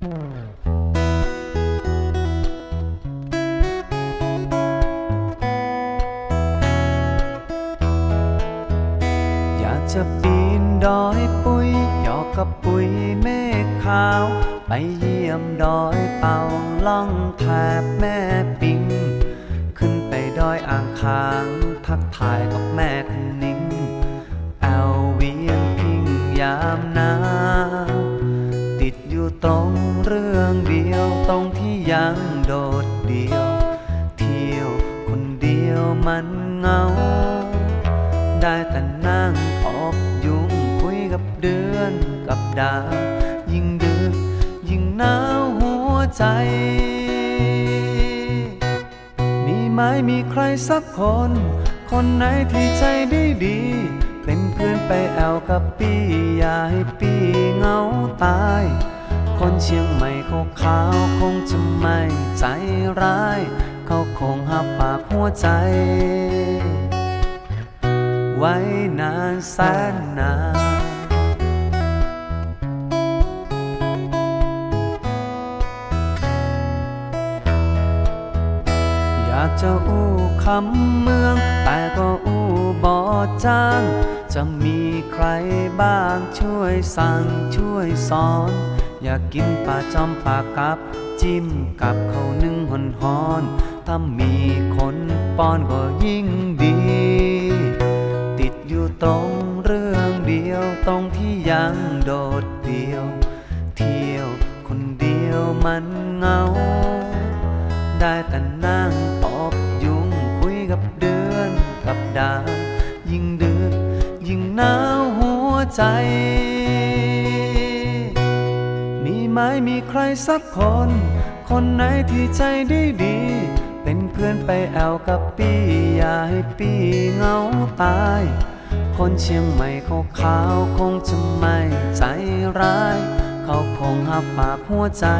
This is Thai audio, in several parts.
อยากจะปีนดอยปุยหยอกกับปุยเมฆขาวไปเยี่ยมดอยเต่าล่องแถบแม่ปิงขึ้นไปดอยอ่างขางทักทายกับแม่คณิ้งแอวเวียงพิงยามหนาวติดอยู่ตรงเรื่องเดียวตรงที่ยังโดดเดี่ยวเที่ยวคนเดียวมันเหงาได้แต่นั่งอบยุงคุยกับเดือนกับดาวยิ่งดึกยิ่งหนาวหัวใจมีไหมมีใครสักคนคนไหนที่ใจดีเป็นเพื่อนไปแอวกับปีอย่าให้ปีเหงาตายคนเชียงใหม่เขาขาวคงจะไม่ใจร้ายเขาคงหับปากหัวใจไว้นานแสนนานอยากจะอู้คำเมืองแต่ก็อู้บ่จ้างจะมีใครบ้างช่วยสั่งช่วยสอนอยากกินปลาจอมปลากับจิ้มกับข้าวนึ่งหอนๆถ้ามีคนป้อนก็ยิ่งดีติดอยู่ตรงเรื่องเดียวตรงที่ยังโดดเดี่ยวเที่ยวคนเดียวมันเหงาได้แต่นั่งอบยุงคุยกับเดือนกับดาวยิ่งดึกยิ่งหนาวหัวใจมีไหมมีใครสักคนคนไหนที่ใจดีเป็นเพื่อนไปแอวกับปีอย่าให้ปีเหงาตายคนเชียงใหม่เขาขาวคงจะไม่ใจร้ายเขาคงหับปากหัวใจ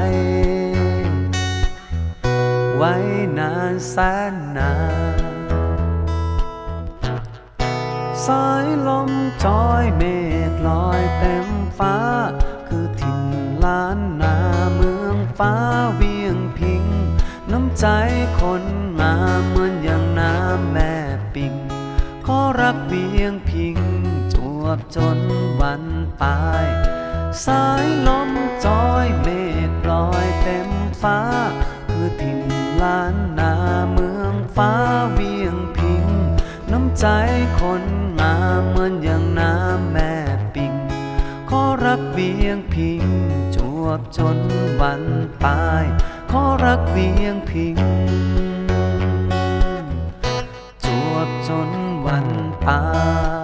ไว้นานแสนนานสายลมจอยเมฆลอยเต็มฟ้าคือถิ่นล้านนาเมืองฟ้าเวียงพิงน้ำใจคนงามเหมือนอย่างน้ำแม่ปิงขอรักเวียงพิงจวบจนวันตายสายลมจอยเมฆลอยเต็มฟ้าคือถิ่นล้านนาเมืองฟ้าเวียงพิงน้ำใจคนงามเหมือนอย่างน้ำแม่ปิงขอรักเวียงพิงจวบจนวันตายขอรักเวียงพิงจวบจนวันตาย